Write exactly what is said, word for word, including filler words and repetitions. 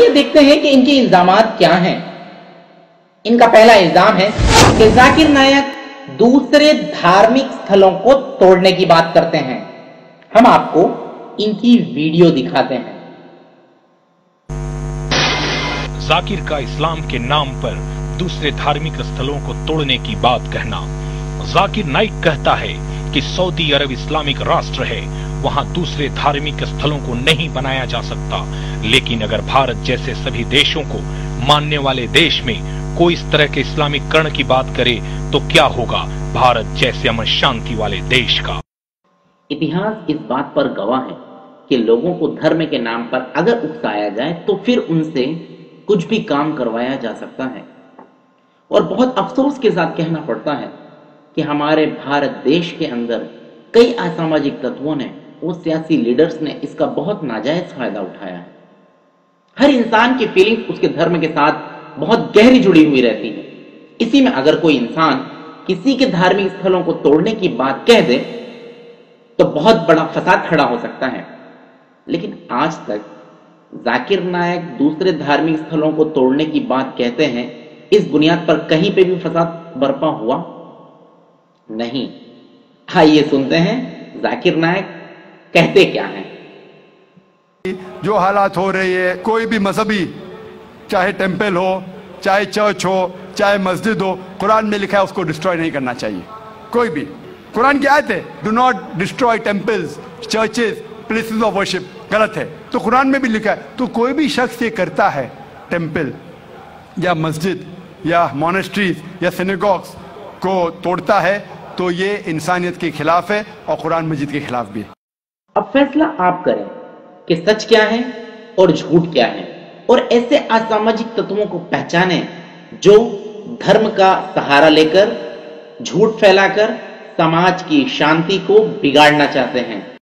आइए देखते हैं कि इनके इल्जामात क्या हैं। इनका पहला इल्जाम है कि जाकिर नायक दूसरे धार्मिक स्थलों को तोड़ने की बात करते हैं। हम आपको इनकी वीडियो दिखाते हैं। जाकिर का इस्लाम के नाम पर दूसरे धार्मिक स्थलों को तोड़ने की बात कहना। जाकिर नाइक कहता है कि सऊदी अरब इस्लामिक राष्ट्र है, वहां दूसरे धार्मिक स्थलों को नहीं बनाया जा सकता, लेकिन अगर भारत जैसे सभी देशों को मानने वाले देश में कोई इस तरह के इस्लामीकरण की बात करे तो क्या होगा भारत जैसे अमन शांति वाले देश का। इतिहास इस बात पर गवाह है कि लोगों को धर्म के नाम पर अगर उकसाया जाए तो फिर उनसे कुछ भी काम करवाया जा सकता है। और बहुत अफसोस के साथ कहना पड़ता है कि हमारे भारत देश के अंदर कई असामाजिक तत्वों ने, वो सियासी लीडर्स ने इसका बहुत नाजायज फायदा उठाया है। हर इंसान की फीलिंग्स उसके धर्म के साथ बहुत गहरी जुड़ी हुई रहती है। इसी में अगर कोई इंसान किसी के धार्मिक स्थलों को तोड़ने की बात कह दे तो बहुत बड़ा फसाद खड़ा हो सकता है। लेकिन आज तक जाकिर नायक दूसरे धार्मिक स्थलों को तोड़ने की बात कहते हैं, इस बुनियाद पर कहीं पे भी फसाद बरपा हुआ नहीं। आइए सुनते हैं जाकिर नायक कहते क्या हैं। जो हालात हो रही है, कोई भी मजहबी, चाहे टेंपल हो, चाहे चर्च हो, चाहे मस्जिद हो, कुरान में लिखा है उसको डिस्ट्रॉय नहीं करना चाहिए। कोई भी कुरान की आयत है, do not destroy temples, churches, places of worship, गलत है। तो कुरान में भी लिखा है। तो कोई भी शख्स ये करता है, टेंपल या मस्जिद या मोनेस्ट्रीज या सिनेगॉग्स को तोड़ता है, तो ये इंसानियत के खिलाफ है और कुरान मजीद के खिलाफ भी है। अब फैसला आप करें कि सच क्या है और झूठ क्या है, और ऐसे असामाजिक तत्वों को पहचानें जो धर्म का सहारा लेकर झूठ फैलाकर समाज की शांति को बिगाड़ना चाहते हैं।